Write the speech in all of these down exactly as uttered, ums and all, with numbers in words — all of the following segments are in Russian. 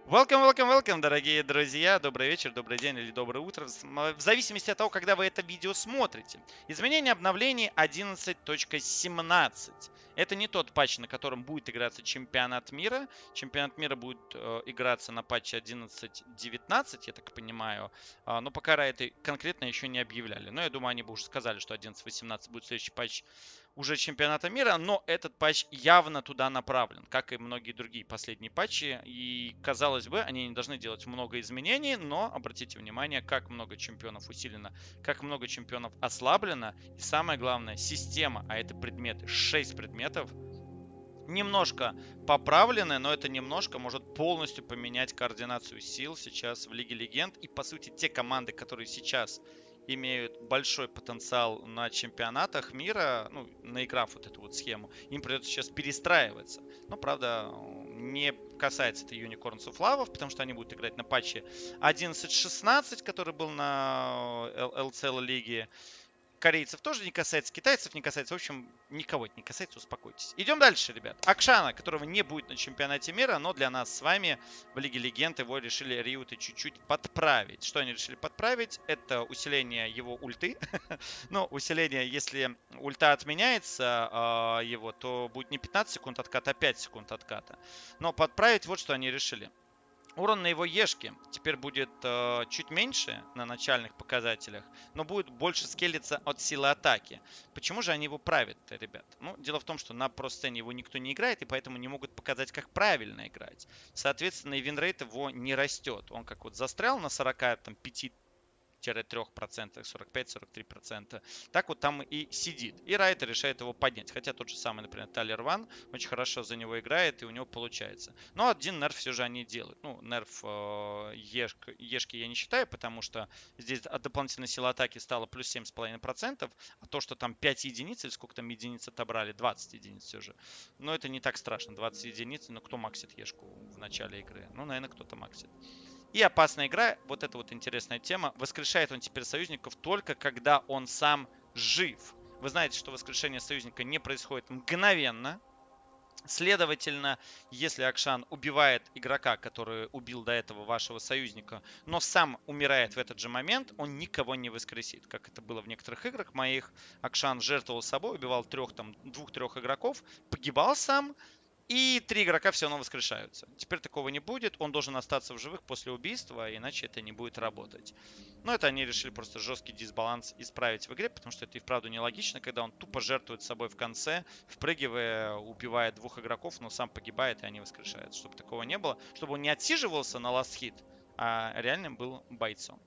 Welcome, welcome, welcome, дорогие друзья. Добрый вечер, добрый день или доброе утро, в см- в зависимости от того, когда вы это видео смотрите. Изменение обновлений одиннадцать точка семнадцать. Это не тот патч, на котором будет играться чемпионат мира. Чемпионат мира будет э, играться на патче одиннадцать точка девятнадцать, я так понимаю. А, но пока это конкретно еще не объявляли. Но я думаю, они бы уже сказали, что одиннадцать точка восемнадцать будет следующий патч уже чемпионата мира, но этот патч явно туда направлен, как и многие другие последние патчи. И, казалось бы, они не должны делать много изменений, но обратите внимание, как много чемпионов усилено, как много чемпионов ослаблено. И самое главное, система, а это предметы, шесть предметов, немножко поправлены, но это немножко может полностью поменять координацию сил сейчас в Лиге Легенд. И, по сути, те команды, которые сейчас имеют большой потенциал на чемпионатах мира, ну, наиграв вот эту вот схему, им придется сейчас перестраиваться. Но, правда, не касается это Unicorns of Lava, потому что они будут играть на патче одиннадцать шестнадцать, который был на эл си эл лиге. Корейцев тоже не касается, китайцев не касается. В общем, никого это не касается, успокойтесь. Идем дальше, ребят. Акшана, которого не будет на чемпионате мира, но для нас с вами в Лиге Легенд его решили Риуты чуть-чуть подправить. Что они решили подправить? Это усиление его ульты. Ну, усиление, если ульта отменяется а, его, то будет не пятнадцать секунд отката, а пять секунд отката. Но подправить вот что они решили. Урон на его ешке теперь будет э, чуть меньше на начальных показателях, но будет больше скелиться от силы атаки. Почему же они его правят, ребят? Ну, дело в том, что на про-сцене его никто не играет, и поэтому не могут показать, как правильно играть. Соответственно, и винрейт его не растет. Он как вот застрял на сорок пять трех процентов, сорок пять сорок три процента. Так вот там и сидит. И Райтер решает его поднять. Хотя тот же самый, например, Талер Ван очень хорошо за него играет, и у него получается. Но один нерф все же они делают. Ну, нерф э, ешки, ешки я не считаю, потому что здесь от дополнительной силы атаки стало плюс семь с половиной процентов, а то, что там пять единиц, или сколько там единиц отобрали, двадцать единиц все же. Но это не так страшно, двадцать единиц. Но кто максит ешку в начале игры? Ну, наверное, кто-то максит. И опасная игра, вот это вот интересная тема, воскрешает он теперь союзников только когда он сам жив. Вы знаете, что воскрешение союзника не происходит мгновенно. Следовательно, если Акшан убивает игрока, который убил до этого вашего союзника, но сам умирает в этот же момент, он никого не воскресит. Как это было в некоторых играх моих. Акшан жертвовал собой, убивал трех, там, двух-трех игроков, погибал сам, и три игрока все равно воскрешаются. Теперь такого не будет. Он должен остаться в живых после убийства, иначе это не будет работать. Но это они решили просто жесткий дисбаланс исправить в игре, потому что это и вправду нелогично, когда он тупо жертвует собой в конце, впрыгивая, убивает двух игроков, но сам погибает, и они воскрешаются. Чтобы такого не было. Чтобы он не отсиживался на ласт хит, а реальным был бойцом.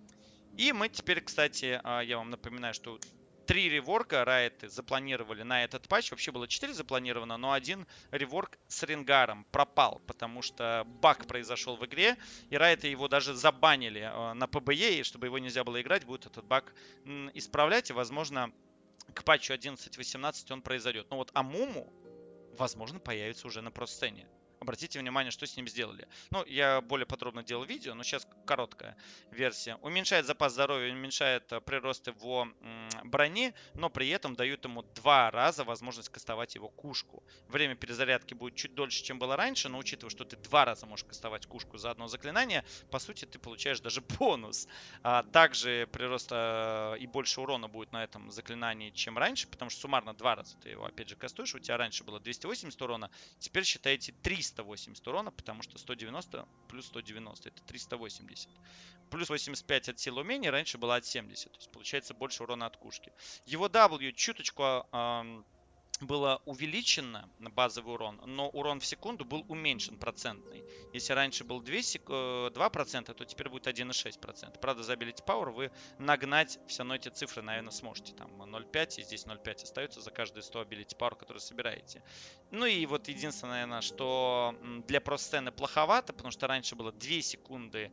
И мы теперь, кстати, а, я вам напоминаю, что три реворка райты запланировали на этот патч. Вообще было четыре запланировано, но один реворк с Ренгаром пропал, потому что баг произошел в игре, и райты его даже забанили а, на пэ бэ е, и чтобы его нельзя было играть, будет этот баг исправлять, и, возможно, к патчу одиннадцать восемнадцать он произойдет. Но вот Амуму, возможно, появится уже на про-сцене. Обратите внимание, что с ним сделали. Ну, я более подробно делал видео, но сейчас короткая версия. Уменьшает запас здоровья, уменьшает э, прирост его м, брони, но при этом дают ему два раза возможность кастовать его кушку. Время перезарядки будет чуть дольше, чем было раньше, но учитывая, что ты два раза можешь кастовать кушку за одно заклинание, по сути, ты получаешь даже бонус. А также прирост э, и больше урона будет на этом заклинании, чем раньше, потому что суммарно два раза ты его, опять же, кастуешь. У тебя раньше было двести восемьдесят урона, теперь считайте триста восемьдесят урона, потому что сто девяносто плюс сто девяносто это триста восемьдесят. Плюс восемьдесят пять от силы умений, раньше было от семидесяти. То есть получается больше урона от кушки. Его W чуточку э, было увеличено на базовый урон, но урон в секунду был уменьшен процентный. Если раньше был два процента, то теперь будет один и шесть процента. Правда, за Ability Power вы нагнать все равно эти цифры, наверное, сможете. Там ноль целых пять и здесь ноль целых пять остается за каждые сто Ability Power, которые собираете. Ну и вот единственное, наверное, что для про-сцены плоховато, потому что раньше было две секунды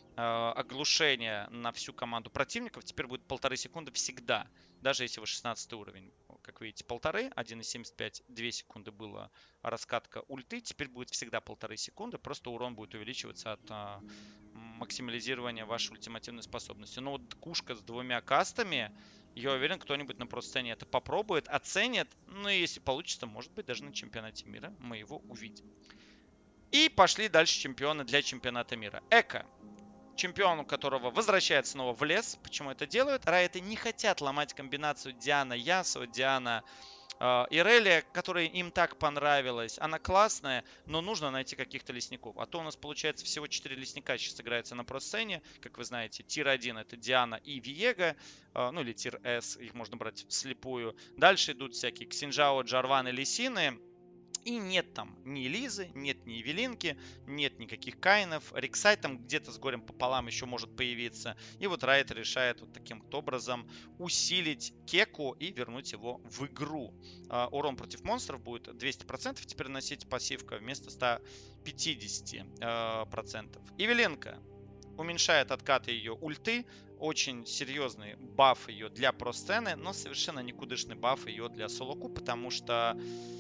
оглушения на всю команду противников, теперь будет полторы секунды всегда, даже если вы шестнадцатый уровень. Как видите, полторы, один и семьдесят пять, две секунды была раскатка ульты, теперь будет всегда полторы секунды, просто урон будет увеличиваться от а, максимализирования вашей ультимативной способности. Но вот кушка с двумя кастами, я уверен, кто-нибудь на про-сцене это попробует, оценит, ну и если получится, может быть, даже на чемпионате мира мы его увидим. И пошли дальше чемпионы для чемпионата мира. Эко. Чемпион, у которого возвращается снова в лес. Почему это делают? Райоты не хотят ломать комбинацию Диана Ясо, Диана э, Ирелия, которая им так понравилась. Она классная, но нужно найти каких-то лесников. А то у нас получается всего четыре лесника сейчас играется на про-сцене. Как вы знаете, тир один это Диана и Виего. Э, ну или тир С, их можно брать вслепую. Дальше идут всякие Ксинжао, Джарван и Лисины. И нет там ни Лизы, нет ни Эвелинки, нет никаких Кайнов. Рексай там где-то с горем пополам еще может появиться. И вот Райт решает вот таким вот образом усилить Кеку и вернуть его в игру. Uh, урон против монстров будет двести процентов теперь носить пассивка вместо ста пятидесяти процентов. Uh, Эвелинка уменьшает откаты ее ульты. Очень серьезный баф ее для про-сцены, но совершенно никудышный баф ее для солоку, потому что...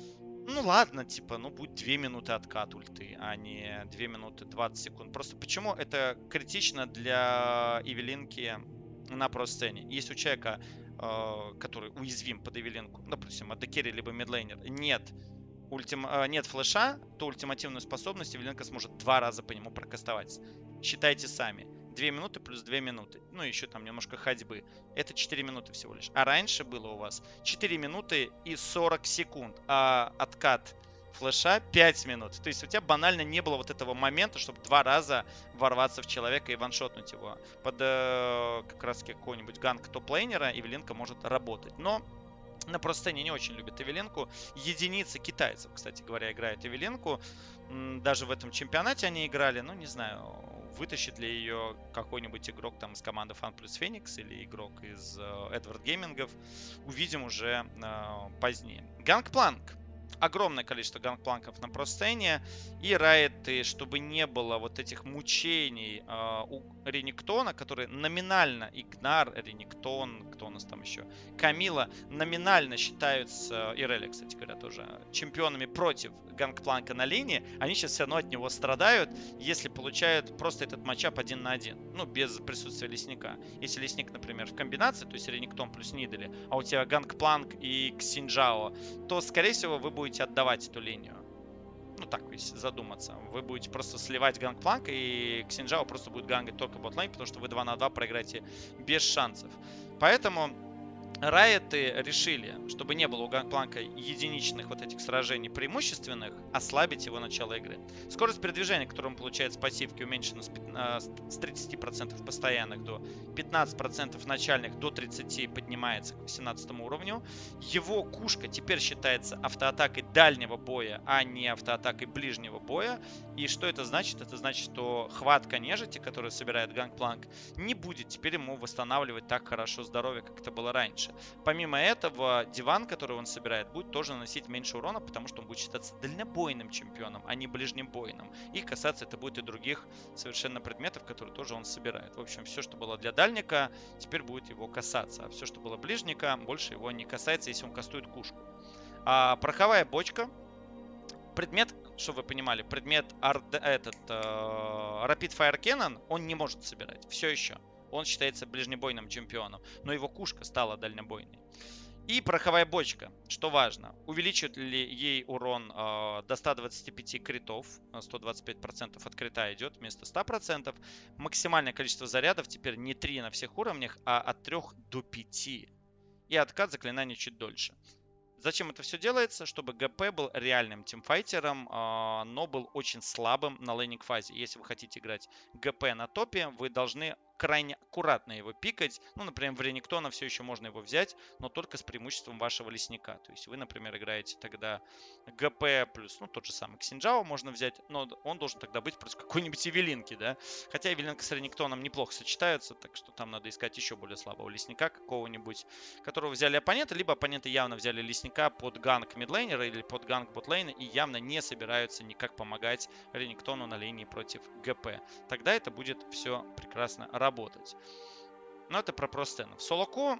Ну ладно, типа, ну будет две минуты откат ульты, а не две минуты двадцать секунд. Просто почему это критично для Эвелинки на про-сцене? Если у человека, э, который уязвим под Эвелинку, допустим, АД-керри либо мидлейнер, нет, ультим, э, нет флеша, то ультимативную способность Эвелинка сможет два раза по нему прокастовать. Считайте сами. две минуты плюс две минуты. Ну, еще там немножко ходьбы. Это четыре минуты всего лишь. А раньше было у вас четыре минуты и сорок секунд. А откат флеша пять минут. То есть у тебя банально не было вот этого момента, чтобы два раза ворваться в человека и ваншотнуть его. Под э, как раз какого-нибудь ганг топ-лейнера Эвелинка может работать. Но на про-сцене не очень любят Эвелинку. Единицы китайцев, кстати говоря, играют Эвелинку. Даже в этом чемпионате они играли, ну, не знаю, вытащит ли ее какой-нибудь игрок там из команды Fun плюс Phoenix или игрок из Эдвард uh, Геймингов. Увидим уже uh, позднее. Гангпланк. Огромное количество гангпланков на про-сцене. И райты, чтобы не было вот этих мучений э, у Рениктона, который номинально Игнар, Рениктон, кто у нас там еще, Камила, номинально считаются, и Релли, кстати говоря, тоже чемпионами против гангпланка на линии. Они сейчас все равно от него страдают, если получают просто этот матчап один на один. Ну, без присутствия лесника. Если лесник, например, в комбинации, то есть Рениктон плюс Нидали, а у тебя гангпланк и Ксинжао, то, скорее всего, вы будете отдавать эту линию. Ну так, если задуматься. Вы будете просто сливать гангпланк, и Ксинжао просто будет гангать только ботлейн, потому что вы два на два проиграете без шансов. Поэтому райты решили, чтобы не было у гангпланка единичных вот этих сражений преимущественных, ослабить его начало игры. Скорость передвижения, которую он получает с пассивки, уменьшена с тридцати процентов постоянных до пятнадцати процентов начальных, до тридцати поднимается к восемнадцатому уровню. Его кушка теперь считается автоатакой дальнего боя, а не автоатакой ближнего боя. И что это значит? Это значит, что хватка нежити, которую собирает гангпланк, не будет теперь ему восстанавливать так хорошо здоровье, как это было раньше. Помимо этого, диван, который он собирает, будет тоже наносить меньше урона, потому что он будет считаться дальнобойным чемпионом, а не ближнебойным. И касаться это будет и других совершенно предметов, которые тоже он собирает. В общем, все, что было для дальника, теперь будет его касаться. А все, что было ближника, больше его не касается, если он кастует кушку. А пороховая бочка. Предмет, чтобы вы понимали, предмет этот э, Rapid Fire Cannon, он не может собирать. Все еще. Он считается ближнебойным чемпионом, но его кушка стала дальнобойной. И пороховая бочка, что важно, увеличит ли ей урон э, до ста двадцати пяти критов, сто двадцать пять процентов от крита идет вместо ста процентов. Максимальное количество зарядов теперь не три на всех уровнях, а от трёх до пяти. И откат заклинаний чуть дольше. Зачем это все делается? Чтобы ГП был реальным тимфайтером, э, но был очень слабым на лейнинг фазе. Если вы хотите играть ГП на топе, вы должны крайне аккуратно его пикать. Ну, например, в Рениктона все еще можно его взять, но только с преимуществом вашего лесника. То есть вы, например, играете тогда ГП плюс, ну, тот же самый Ксинжао можно взять, но он должен тогда быть против какой-нибудь Эвелинки, да. Хотя Эвелинка с Рениктоном неплохо сочетаются, так что там надо искать еще более слабого лесника какого-нибудь, которого взяли оппоненты, либо оппоненты явно взяли лесника под ганг мидлейнера или под ганг ботлейна и явно не собираются никак помогать Рениктону на линии против ГП. Тогда это будет все прекрасно работать. работать. Но это про про-сцену. В солоко,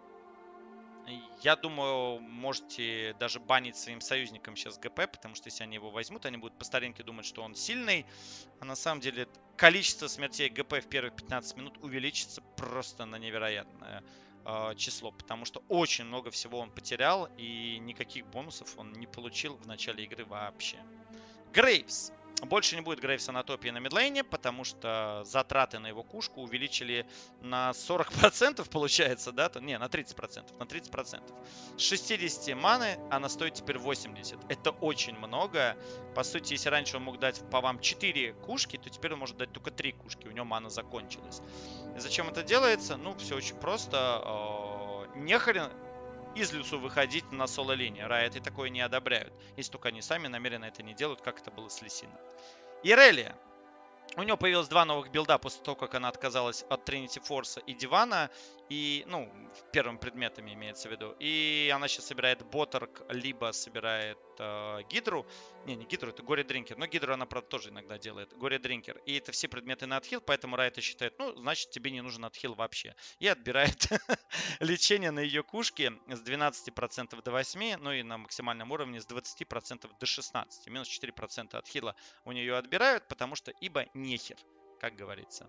я думаю, можете даже банить своим союзникам сейчас ГП, потому что если они его возьмут, они будут по старинке думать, что он сильный. А на самом деле количество смертей ГП в первых пятнадцать минут увеличится просто на невероятное э, число, потому что очень много всего он потерял и никаких бонусов он не получил в начале игры вообще. Грейвс. Больше не будет Грейвса на топе и на мидлейне, потому что затраты на его кушку увеличили на сорок процентов, получается, да? Не, на тридцать процентов. На тридцать процентов. С шестидесяти маны она стоит теперь восемьдесят. Это очень много. По сути, если раньше он мог дать по вам четыре кушки, то теперь он может дать только три кушки. У него мана закончилась. И зачем это делается? Ну, все очень просто. Нехрен из лесу выходить на соло-линии. Райоты такое не одобряют. Если только они сами намеренно это не делают, как это было с Лисиной. Ирелия. У нее появилось два новых билда после того, как она отказалась от Тринити Форса и Дивана. И, ну, первым предметами имеется в виду. И она сейчас собирает Ботарк, либо собирает э, Гидру. Не, не Гидру, это Горе Дринкер. Но Гидру она, правда, тоже иногда делает. Горе Дринкер. И это все предметы на отхил, поэтому Райта считает, ну, значит, тебе не нужен отхил вообще. И отбирает лечение на ее кушке с двенадцати процентов до восьми процентов. Ну и на максимальном уровне с двадцати процентов до шестнадцати процентов. Минус четыре процента отхила у нее отбирают, потому что ибо нехер, как говорится.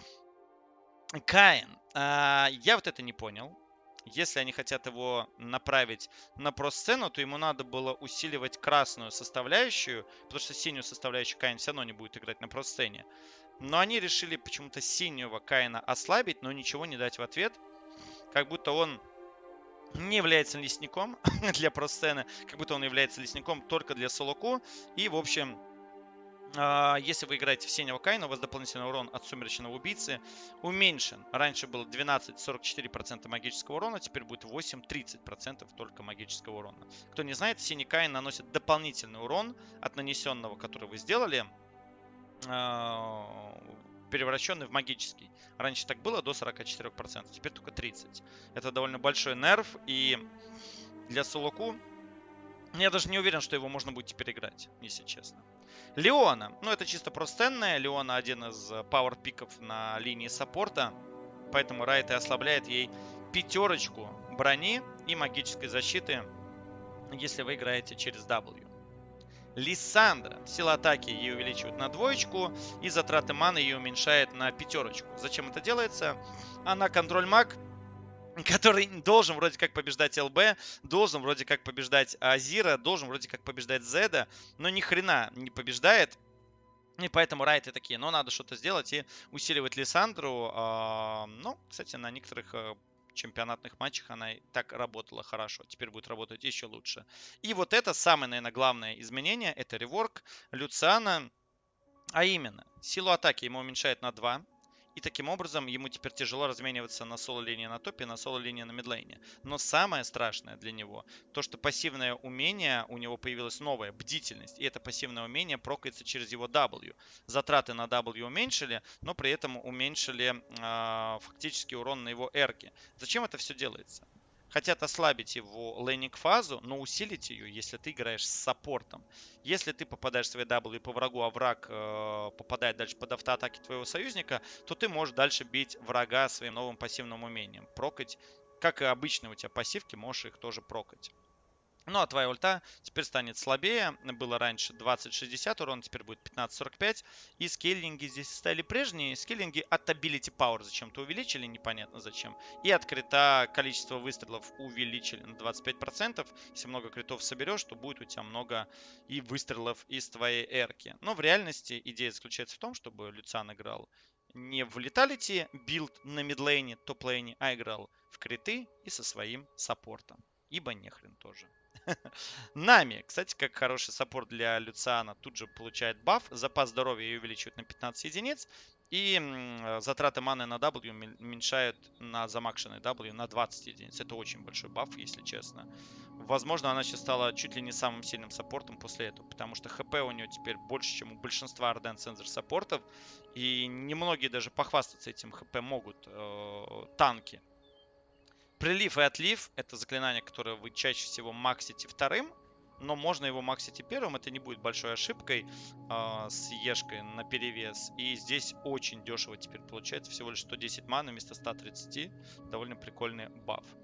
Каин. А, я вот это не понял. Если они хотят его направить на про-сцену, то ему надо было усиливать красную составляющую, потому что синюю составляющую Каин все равно не будет играть на про-сцене. Но они решили почему-то синего Каина ослабить, но ничего не дать в ответ. Как будто он не является лесником для про-сцены, как будто он является лесником только для солоку. И, в общем... Если вы играете в синего Каина, у вас дополнительный урон от сумеречного убийцы уменьшен. Раньше было двенадцать сорок четыре процента магического урона, теперь будет восемь тридцать процентов только магического урона. Кто не знает, синий Каин наносит дополнительный урон от нанесенного, который вы сделали, превращенный в магический. Раньше так было до сорока четырёх процентов, теперь только тридцать процентов. Это довольно большой нерв, и для солоку я даже не уверен, что его можно будет теперь играть, если честно. Леона. Ну, это чисто простенная. Леона один из пауэр-пиков на линии саппорта. Поэтому Райт и ослабляет ей пятерочку брони и магической защиты, если вы играете через W. Лиссандра. Сила атаки ей увеличивают на двоечку, и затраты маны ее уменьшает на пятерочку. Зачем это делается? Она контроль-маг, который должен вроде как побеждать эл би, должен вроде как побеждать Азира, должен вроде как побеждать Зеда, но ни хрена не побеждает. И поэтому райты такие, но надо что-то сделать и усиливать Лиссандру. Ну, кстати, на некоторых чемпионатных матчах она и так работала хорошо. Теперь будет работать еще лучше. И вот это самое, наверное, главное изменение. Это реворк Люциана. А именно, силу атаки ему уменьшает на два. И таким образом ему теперь тяжело размениваться на соло-линии на топе, на соло-линии на мидлейне. Но самое страшное для него, то что пассивное умение, у него появилась новая бдительность. И это пассивное умение прокается через его W. Затраты на W уменьшили, но при этом уменьшили э, фактически урон на его R-ке. Зачем это все делается? Хотят ослабить его лейнинг-фазу, но усилить ее, если ты играешь с саппортом. Если ты попадаешь в свои W по врагу, а враг э, попадает дальше под автоатаки твоего союзника, то ты можешь дальше бить врага своим новым пассивным умением. Прокать, как и обычные у тебя пассивки, можешь их тоже прокать. Ну а твоя ульта теперь станет слабее. Было раньше двадцать шестьдесят урон, теперь будет пятнадцать сорок пять. И скиллинги здесь стали прежние. Скиллинги от Ability Power зачем-то увеличили, непонятно зачем. И от крита количество выстрелов увеличили на двадцать пять процентов. Если много критов соберешь, то будет у тебя много и выстрелов из твоей эрки. Но в реальности идея заключается в том, чтобы Люциан играл не в леталити билд на мидлейне, топ-лейне, а играл в криты и со своим саппортом. Ибо нехрен тоже. Нами, кстати, как хороший саппорт для Люциана, тут же получает баф. Запас здоровья ее увеличивают на пятнадцать единиц. И затраты маны на W уменьшают на замакшенной W на двадцать единиц. Это очень большой баф, если честно. Возможно, она сейчас стала чуть ли не самым сильным саппортом после этого. Потому что хп у нее теперь больше, чем у большинства Ardent Sensor саппортов. И немногие даже похвастаться этим хп могут э, танки. Прилив и отлив — это заклинание, которое вы чаще всего максите вторым, но можно его максить и первым, это не будет большой ошибкой э, с ешкой на перевес. И здесь очень дешево теперь получается, всего лишь сто десять маны вместо ста тридцати, довольно прикольный баф.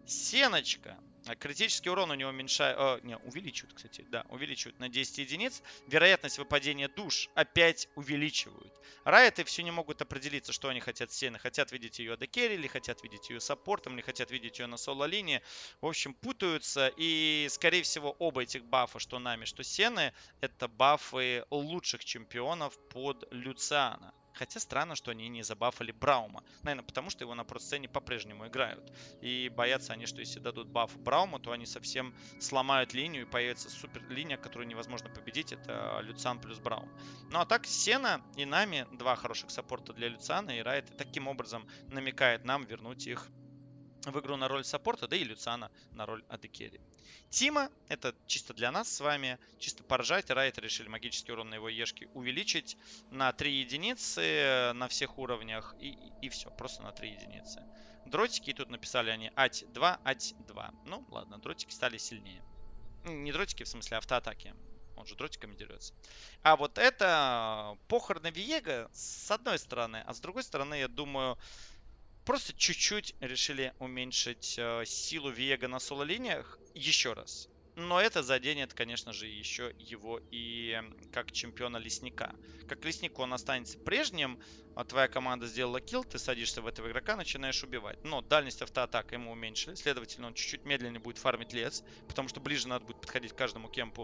Сеночка. Критический урон у него уменьшает... Э, не, увеличивают, кстати. Да, увеличивают на десять единиц. Вероятность выпадения душ опять увеличивают. Райты все не могут определиться, что они хотят с Сены. Хотят видеть ее адекерри, или хотят видеть ее саппортом, или хотят видеть ее на соло-линии. В общем, путаются. И, скорее всего, оба этих бафа, что Нами, что Сены, это бафы лучших чемпионов под Люциана. Хотя странно, что они не забафали Браума. Наверное, потому что его на про-сцене по-прежнему играют. И боятся они, что если дадут баф Брауму, то они совсем сломают линию и появится супер линия, которую невозможно победить. Это Люциан плюс Браум. Ну а так Сена и Нами, два хороших саппорта для Люциана. И Райт таким образом намекает нам вернуть их в игру на роль саппорта, да и Люциана на роль адекерри. Тима, это чисто для нас с вами, чисто поржать. Райты решили магический урон на его ешке увеличить на три единицы на всех уровнях. И, и все, просто на три единицы. Дротики, тут написали они ать два, ать два. Ну, ладно, дротики стали сильнее. Не дротики, в смысле автоатаки. Он же дротиками дерется. А вот это похороны Виега с одной стороны. А с другой стороны, я думаю... Просто чуть-чуть решили уменьшить э, силу Виега на соло-линиях еще раз. Но это заденет, конечно же, еще его и как чемпиона лесника. Как лесник он останется прежним, а твоя команда сделала килл, ты садишься в этого игрока, начинаешь убивать. Но дальность автоатака ему уменьшили, следовательно, он чуть-чуть медленнее будет фармить лес, потому что ближе надо будет подходить к каждому кемпу.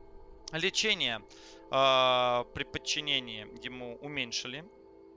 Лечение э, при подчинении ему уменьшили.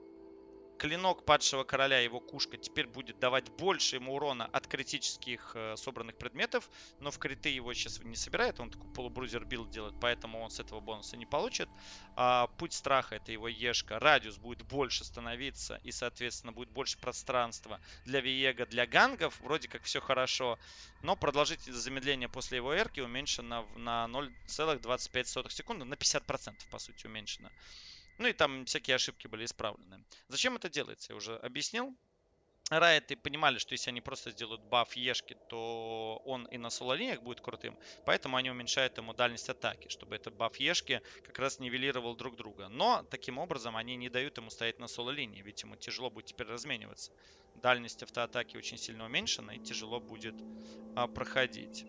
Клинок падшего короля, его кушка, теперь будет давать больше ему урона от критических э, собранных предметов. Но в криты его сейчас не собирает, он такой полубрузер билд делает, поэтому он с этого бонуса не получит. А, путь страха, это его ешка. Радиус будет больше становиться и, соответственно, будет больше пространства для Виега, для гангов. Вроде как все хорошо, но продолжительность замедления после его эрки уменьшена на ноль целых двадцать пять сотых секунды, на пятьдесят процентов, по сути, уменьшена. Ну и там всякие ошибки были исправлены. Зачем это делается, я уже объяснил. Райты понимали, что если они просто сделают баф Ешки, то он и на соло-линиях будет крутым. Поэтому они уменьшают ему дальность атаки, чтобы этот баф Ешки как раз нивелировал друг друга. Но таким образом они не дают ему стоять на соло-линии, ведь ему тяжело будет теперь размениваться. Дальность автоатаки очень сильно уменьшена и тяжело будет а, проходить.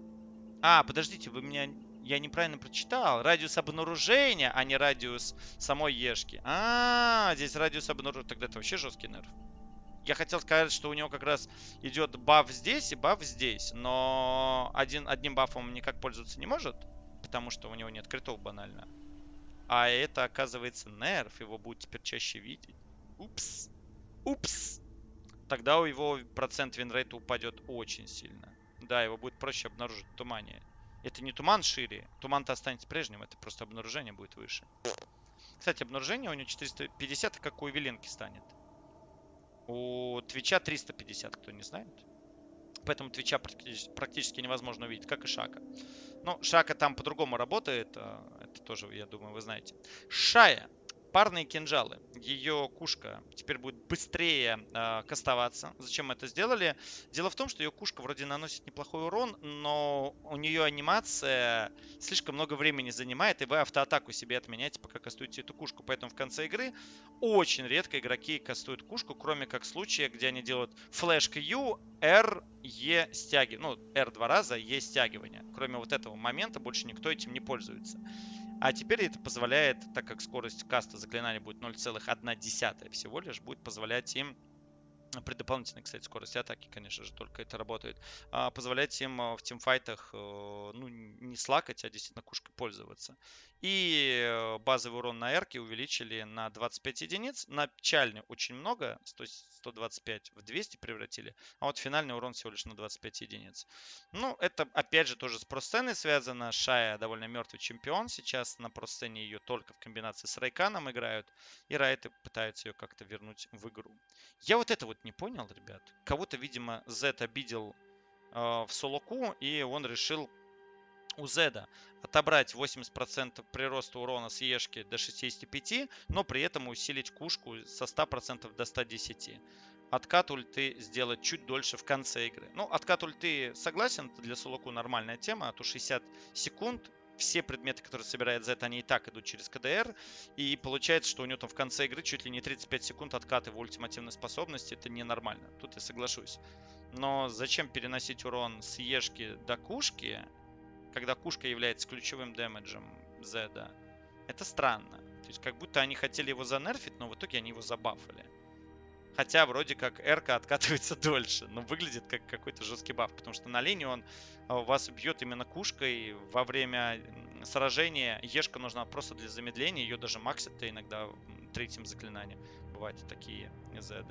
А, подождите, вы меня... Я неправильно прочитал. Радиус обнаружения, а не радиус самой ешки. А, здесь радиус обнаружения. Тогда это вообще жесткий нерв. Я хотел сказать, что у него как раз идет баф здесь и баф здесь. Но один, одним бафом он никак пользоваться не может. Потому что у него нет критов банально. А это, оказывается, нерв. Его будет теперь чаще видеть. Упс. Упс. Тогда у его процент винрейта упадет очень сильно. Да, его будет проще обнаружить в тумане. Это не туман шире. Туман-то останется прежним. Это просто обнаружение будет выше. Кстати, обнаружение у него четыреста пятьдесят, как у Эвелинки станет. У Твича триста пятьдесят, кто не знает. Поэтому Твича практически невозможно увидеть, как и Шака. Ну, Шака там по-другому работает. Это тоже, я думаю, вы знаете. Шая. Парные кинжалы. Ее кушка теперь будет быстрее э, кастоваться. Зачем мы это сделали? Дело в том, что ее кушка вроде наносит неплохой урон, но у нее анимация слишком много времени занимает, и вы автоатаку себе отменяете, пока кастуете эту кушку. Поэтому в конце игры очень редко игроки кастуют кушку, кроме как случая, где они делают флэш Q, R, E стягивание. Ну, R два раза, E стягивание. Кроме вот этого момента больше никто этим не пользуется. А теперь это позволяет, так как скорость каста заклинания будет ноль целых одна десятая всего лишь, будет позволять им, при дополнительной, кстати, скорости атаки, конечно же, только это работает, позволять им в тимфайтах, ну, не слакать, а действительно кушкой пользоваться. И базовый урон на эрке увеличили на двадцать пять единиц. Начальный очень много, сто двадцать пять в двести превратили, а вот финальный урон всего лишь на двадцать пять единиц. Ну, это опять же тоже с про-сценой связано. Шая довольно мертвый чемпион. Сейчас на про-сцене ее только в комбинации с Райканом играют. И Райты пытаются ее как-то вернуть в игру. Я вот это вот не понял, ребят. Кого-то, видимо, Зет обидел э, в соло-ку, и он решил у Зеда отобрать восемьдесят процентов прироста урона с Ешки до шестидесяти пяти, но при этом усилить кушку со ста процентов до ста десяти. Откат ульты сделать чуть дольше в конце игры. Ну, откат ульты, согласен, для соло-ку нормальная тема, а то шестьдесят секунд все предметы, которые собирает Z, они и так идут через КДР. И получается, что у него там в конце игры чуть ли не тридцать пять секунд откат его ультимативной способности. Это ненормально. Тут я соглашусь. Но зачем переносить урон с Ешки до Кушки, когда Кушка является ключевым дэмэджем Z? Это странно. То есть как будто они хотели его занерфить, но в итоге они его забафали. Хотя вроде как Эрка откатывается дольше, но выглядит как какой-то жесткий баф, потому что на линии он вас бьет именно кушкой во время сражения. Ешка нужна просто для замедления, ее даже максит-то иногда третьим заклинанием. Бывают такие зеды.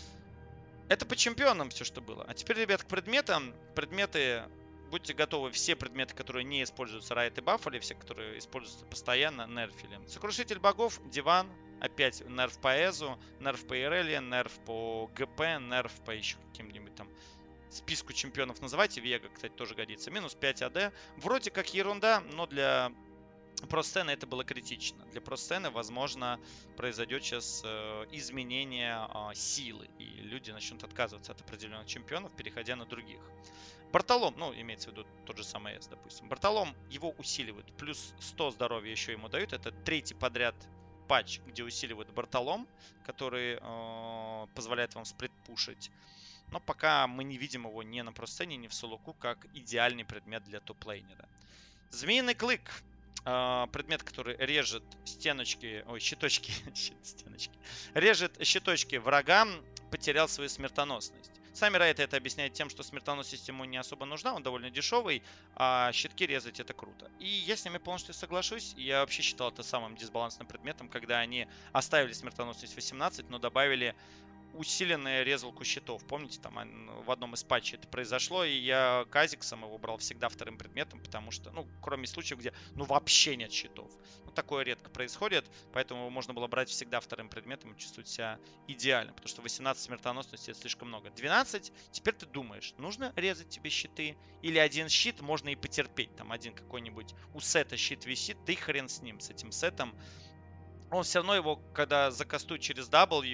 Это по чемпионам все, что было. А теперь, ребят, к предметам. Предметы, будьте готовы, все предметы, которые не используются райт и баффали, все, которые используются постоянно, нерфили. Сокрушитель богов, диван. Опять нерф по Эзу, нерф по Ирелии, нерф по ГП, нерф по еще каким-нибудь там списку чемпионов называйте. Вега, кстати, тоже годится. Минус пять АД. Вроде как ерунда, но для просцены это было критично. Для просцены, возможно, произойдет сейчас э, изменение э, силы. И люди начнут отказываться от определенных чемпионов, переходя на других. Бартолом, ну, имеется в виду тот же самый Эс, допустим. Бартолом его усиливают. Плюс сто здоровья еще ему дают. Это третий подряд патч, где усиливают Бартолом, который э, позволяет вам сплит-пушить. Но пока мы не видим его ни на просцене, ни в солоку, как идеальный предмет для топ-лейнера. Змеиный клык. Э, предмет, который режет стеночки, ой, щиточки, стеночки, режет щиточки врагам, потерял свою смертоносность. Сами райты это объясняют тем, что смертоносность ему не особо нужна, он довольно дешевый, а щитки резать это круто. И я с ними полностью соглашусь. Я вообще считал это самым дисбалансным предметом, когда они оставили смертоносность восемнадцать, но добавили усиленную резалку щитов. Помните, там в одном из патчей это произошло, и я Казиксом его брал всегда вторым предметом, потому что, ну, кроме случаев, где, ну, вообще нет щитов. Ну, такое редко происходит, поэтому его можно было брать всегда вторым предметом и чувствовать себя идеально, потому что восемнадцать смертоносности это слишком много. двенадцать, теперь ты думаешь, нужно резать тебе щиты, или один щит можно и потерпеть, там один какой-нибудь у сета щит висит, да и хрен с ним, с этим сетом. Он все равно его, когда закастует через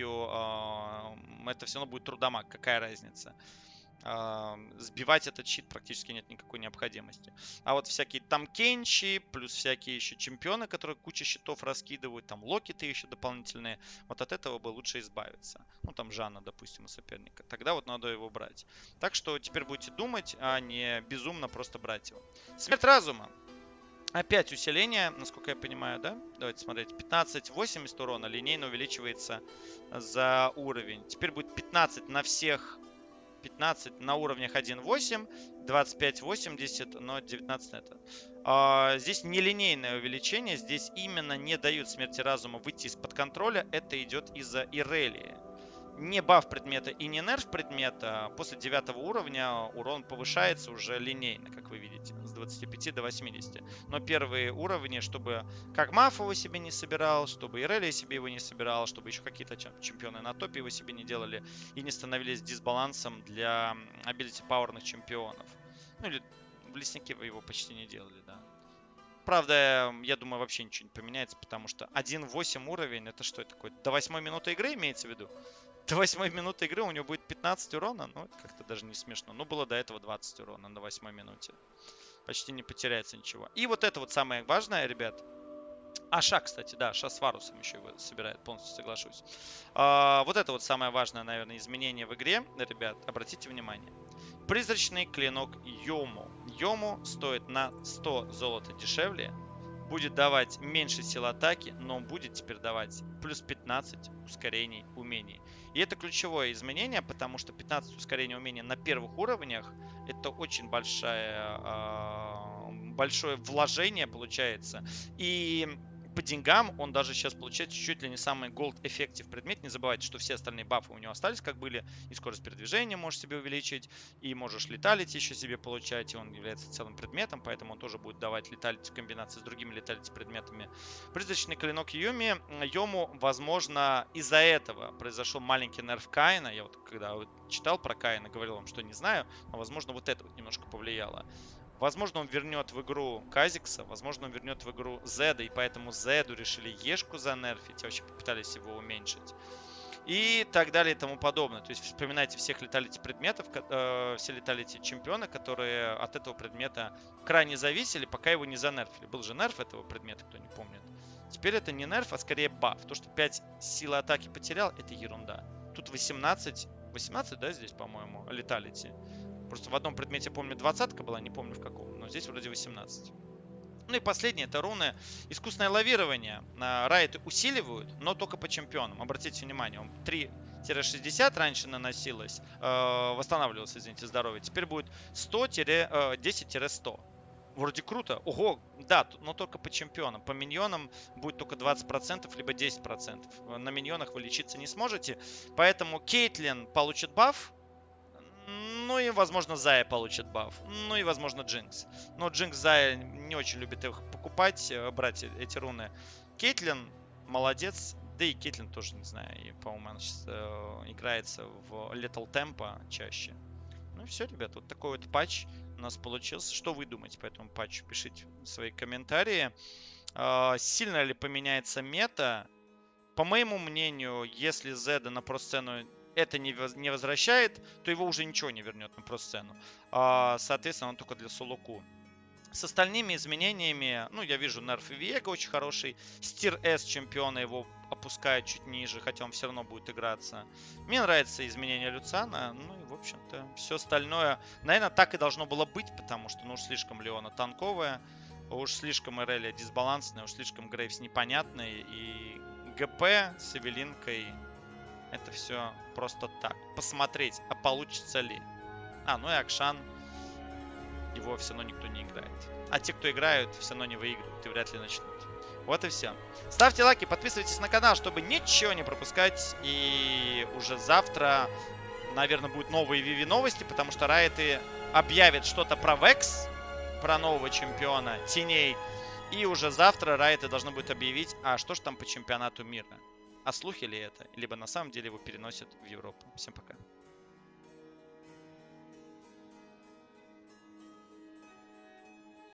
W, это все равно будет трудомаг, какая разница. Сбивать этот щит практически нет никакой необходимости. А вот всякие там кенчи, плюс всякие еще чемпионы, которые кучу щитов раскидывают, там локеты еще дополнительные, вот от этого бы лучше избавиться. Ну там Жанна, допустим, у соперника. Тогда вот надо его брать. Так что теперь будете думать, а не безумно просто брать его. Смерть разума. Опять усиление, насколько я понимаю, да? Давайте смотреть. пятнадцать восемьдесят урона линейно увеличивается за уровень. Теперь будет пятнадцать на всех, пятнадцать на уровнях один восемь, двадцать пять восемьдесят, но девятнадцать на это. А, здесь нелинейное увеличение, здесь именно не дают смерти разума выйти из-под контроля. Это идет из-за Ирелии. Не баф предмета и не нерф предмета, после девятого уровня урон повышается уже линейно, как вы видите, с двадцати пяти до восьмидесяти. Но первые уровни, чтобы как Маф его себе не собирал, чтобы Ирелия себе его не собирал, чтобы еще какие-то чемпионы на топе его себе не делали и не становились дисбалансом для абилити пауэрных чемпионов. Ну или в леснике вы его почти не делали, да. Правда, я думаю, вообще ничего не поменяется, потому что один восемь уровень, это что это такое? До восьмой минуты игры имеется в виду? До восьмой минуты игры у него будет пятнадцать урона, ну это как-то даже не смешно. Ну было до этого двадцать урона на восьмой минуте. Почти не потеряется ничего. И вот это вот самое важное, ребят. Аша, кстати, да, Аша с Варусом еще его собирает, полностью соглашусь. А, вот это вот самое важное, наверное, изменение в игре, ребят, обратите внимание. Призрачный клинок Йому. Йому стоит на сто золота дешевле. Будет давать меньше сил атаки, но он будет теперь давать плюс пятнадцать ускорений умений. И это ключевое изменение, потому что пятнадцать ускорений умений на первых уровнях это очень большое, большое вложение получается. И по деньгам он даже сейчас получает чуть ли не самый gold effective предмет. Не забывайте, что все остальные бафы у него остались как были. И скорость передвижения можешь себе увеличить, и можешь леталити еще себе получать, и он является целым предметом, поэтому он тоже будет давать леталити в комбинации с другими леталити предметами. Призрачный клинок Юми. Йому, возможно, из-за этого произошел маленький нерв Каина. Я вот когда читал про Каина, говорил вам, что не знаю, но возможно вот это вот немножко повлияло. Возможно, он вернет в игру Казикса, возможно, он вернет в игру Зеда, и поэтому Зеду решили Ешку занерфить, вообще попытались его уменьшить. и так далее и тому подобное. То есть вспоминайте всех леталити предметов, э, все леталити чемпионы, которые от этого предмета крайне зависели, пока его не занерфили. Был же нерф этого предмета, кто не помнит. Теперь это не нерф, а скорее баф. То, что пять силы атаки потерял, это ерунда. Тут восемнадцать, восемнадцать, да, здесь, по-моему, леталити. Просто в одном предмете, помню, двадцатка была, не помню в каком, но здесь вроде восемнадцать. Ну и последнее, это руны. Искусственное лавирование. Райты усиливают, но только по чемпионам. Обратите внимание, он три шестьдесят раньше наносилось, э, восстанавливалось, извините, здоровье. Теперь будет сто десять сто. Вроде круто. Ого, да, но только по чемпионам. По миньонам будет только двадцать процентов, либо десять процентов. На миньонах вы лечиться не сможете. Поэтому Кейтлин получит баф. Ну и, возможно, Зая получит баф. Ну и, возможно, Джинкс. Но Джинкс, Зая не очень любит их покупать, брать эти руны. Кейтлин молодец. Да и Кейтлин тоже, не знаю. По-моему, она сейчас э, играется в Little Tempo чаще. Ну и все, ребят. Вот такой вот патч у нас получился. Что вы думаете по этому патчу? Пишите свои комментарии. Э, сильно ли поменяется мета? По моему мнению, если Зеда на про-сцену это не возвращает, то его уже ничего не вернет на про-сцену. Соответственно, он только для соло-ку. С остальными изменениями, ну, я вижу нерф и Виего очень хороший. Стир С чемпиона его опускает чуть ниже, хотя он все равно будет играться. Мне нравится изменение Люциана. Ну и, в общем-то, все остальное, наверное, так и должно было быть, потому что, ну, уж слишком Леона танковая, уж слишком Ирелия дисбалансная, уж слишком Грейвс непонятный, и ГП с Эвелинкой это все просто так. Посмотреть, а получится ли. А, ну и Акшан. Его все равно никто не играет. А те, кто играют, все равно не выигрывают и вряд ли начнут. Вот и все. Ставьте лайки, подписывайтесь на канал, чтобы ничего не пропускать. И уже завтра, наверное, будут новые Виви новости, потому что Райты объявят что-то про Векс, про нового чемпиона теней. И уже завтра Райты должны будут объявить, а что ж там по чемпионату мира. А слухи ли это? Либо на самом деле его переносят в Европу. Всем пока.